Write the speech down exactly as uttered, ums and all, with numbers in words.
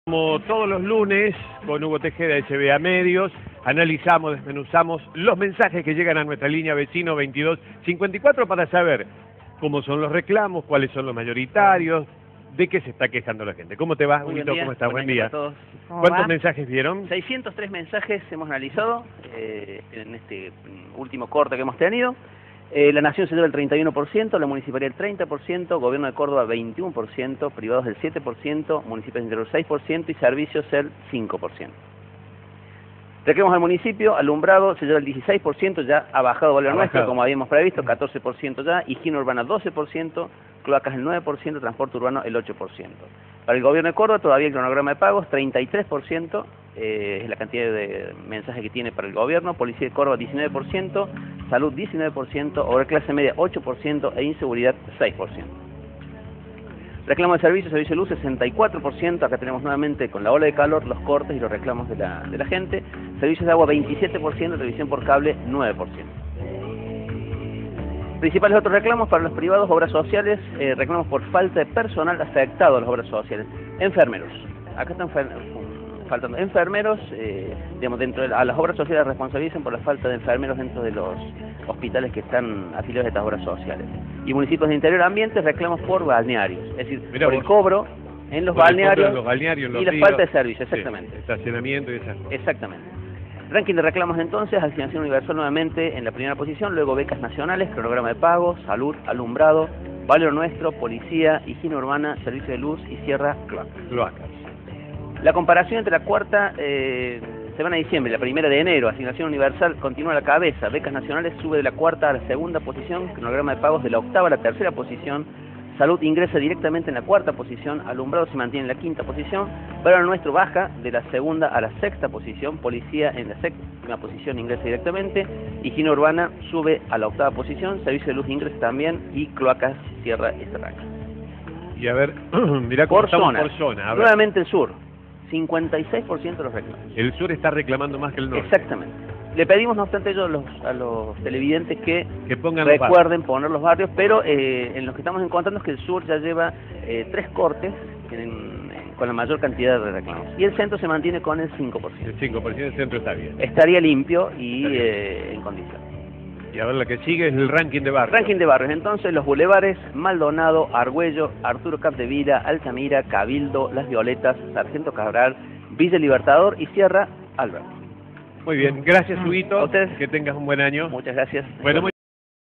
Como todos los lunes, con Hugo Tejeda de S B A Medios, analizamos, desmenuzamos los mensajes que llegan a nuestra línea vecino veintidós cincuenta y cuatro para saber cómo son los reclamos, cuáles son los mayoritarios, de qué se está quejando la gente. ¿Cómo te va, Muy Huguito? buen día. ¿Cómo estás? Buen Buen día. a todos. ¿Cuántos mensajes vieron? seiscientos tres mensajes hemos analizado eh, en este último corte que hemos tenido. Eh, la Nación se lleva el treinta y uno por ciento, la Municipalidad el treinta por ciento, Gobierno de Córdoba veintiuno por ciento, Privados el siete por ciento, Municipios del seis por ciento y Servicios el cinco por ciento. Reclamos al municipio, alumbrado se lleva el dieciséis por ciento, ya ha bajado valor nuestro, como habíamos previsto, catorce por ciento ya, higiene urbana doce por ciento, cloacas el nueve por ciento, transporte urbano el ocho por ciento. Para el Gobierno de Córdoba todavía el cronograma de pagos, treinta y tres por ciento, eh, es la cantidad de mensajes que tiene para el Gobierno, Policía de Córdoba diecinueve por ciento, Salud diecinueve por ciento, Obra Clase Media ocho por ciento e Inseguridad seis por ciento. Reclamo de servicios, servicio de luz sesenta y cuatro por ciento, acá tenemos nuevamente con la ola de calor los cortes y los reclamos de la, de la gente, servicios de agua veintisiete por ciento, televisión por cable nueve por ciento. Principales otros reclamos para los privados, obras sociales, eh, reclamos por falta de personal afectado a las obras sociales. Enfermeros, acá están faltando enfermeros, eh, digamos, dentro de a las obras sociales responsabilizan por la falta de enfermeros dentro de los hospitales que están afiliados a estas obras sociales. Y municipios de interior ambiente reclamos por balnearios, es decir, Mirá por vos. el cobro en los Por el balnearios, cobro en los balnearios, en y los la falta de ríos. servicio, exactamente. Sí, estacionamiento y esas cosas. Exactamente. Ranking de reclamos entonces, Asignación Universal nuevamente en la primera posición, luego becas nacionales, cronograma de pago, salud, alumbrado, valor nuestro, policía, higiene urbana, servicio de luz y cierra cloacas. Cloacas. La comparación entre la cuarta eh, semana de diciembre y la primera de enero, Asignación Universal continúa a la cabeza, becas nacionales sube de la cuarta a la segunda posición, cronograma de pagos de la octava a la tercera posición, salud ingresa directamente en la cuarta posición, alumbrado se mantiene en la quinta posición, valor nuestro baja de la segunda a la sexta posición, policía en la séptima posición ingresa directamente, higiene urbana sube a la octava posición, servicio de luz ingresa también y cloacas cierra esta ranking. Y a ver, mirá cómo Por estamos zona, por zona. A ver. nuevamente el sur, cincuenta y seis por ciento de los reclamos. El sur está reclamando más que el norte. Exactamente. Le pedimos, no obstante, ellos a los, a los televidentes que, Que pongan los recuerden poner los barrios, pero eh, en los que estamos encontrando es que el sur ya lleva eh, tres cortes en, en, con la mayor cantidad de reclamos. Y el centro se mantiene con el cinco por ciento. El cinco por ciento del centro está bien. Estaría limpio y Estaría. Eh, en condición. Y a ver, la que sigue es el ranking de barrios. Ranking de barrios. Entonces, los bulevares, Maldonado, Argüello, Arturo Capdevila, Altamira, Cabildo, Las Violetas, Sargento Cabral, Villa Libertador y Sierra Alberto. Muy bien, gracias, Mm, Huguito. a ustedes. Que tengas un buen año. Muchas gracias. Bueno, muy